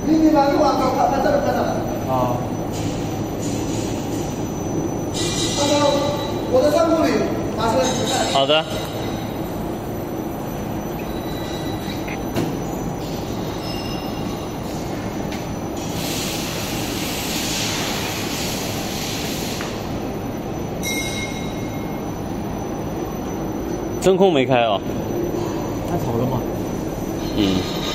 你把路往看，看这儿，看这儿。 啊。 那个我的仓库里拿出来你看。 好的。真空没开哦。 开头了吗？ 嗯。